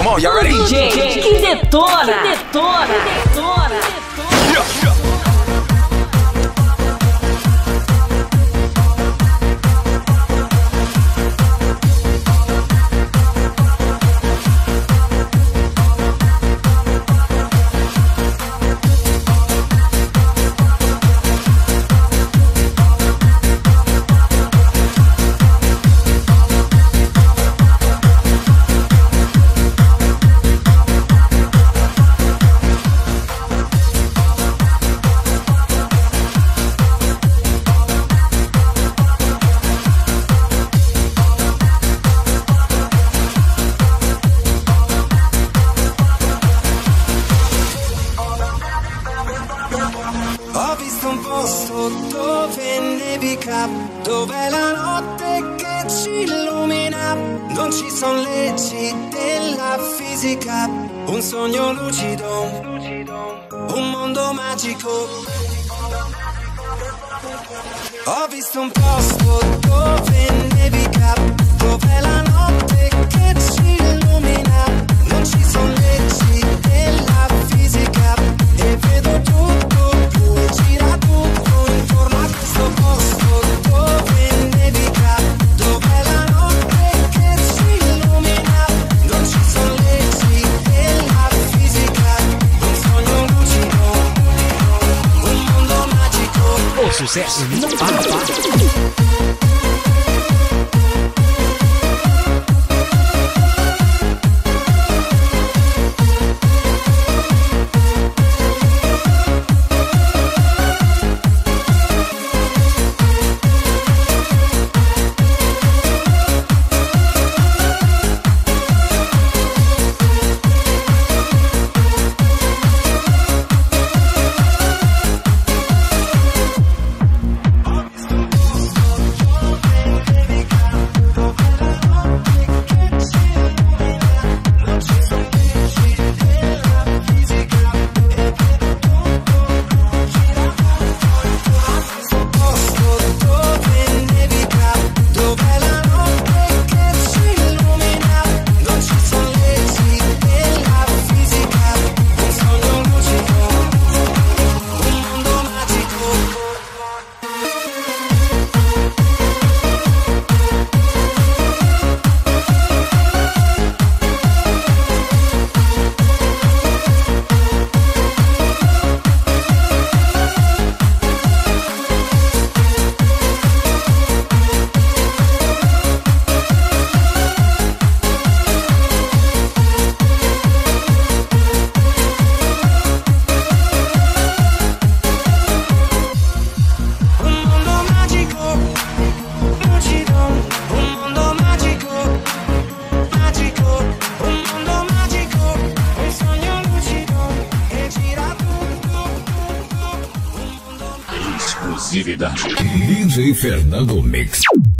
Come on, y'all ready? DJ que detona, que detona, que detona. Yeah. Ho visto un posto dove nevica, dove la notte che ci illumina. Non ci sono leggi della fisica, un sogno lucido, un mondo magico. Ho visto un posto dove nevica, dove la notte che ci illumina. Non ci sono leggi della fisica e vedo tutto. Gira tutto intorno a questo posto dove nevica, dove la notte che ci illumina. Non ci sono leggi della fisica, un sogno lucido, un mondo magico. O sucesso não para. DJ Fernando Mix.